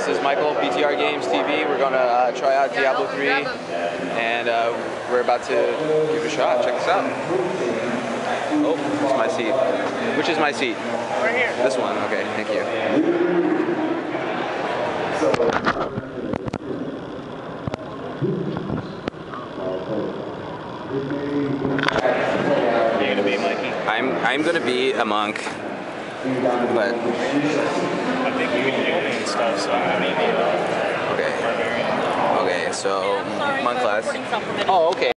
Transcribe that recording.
is Michael, PTR Games TV. We're going to try out Diablo 3, and we're about to give it a shot. Check this out. Oh, it's my seat. Which is my seat? Right here. This one. Okay, thank you. Are you gonna be Mikey? I'm gonna be a monk, but I think we can do and stuff, so I'm gonna be okay. Barbarian. Okay, so Sorry, monk but class. recording supplement. Oh, okay.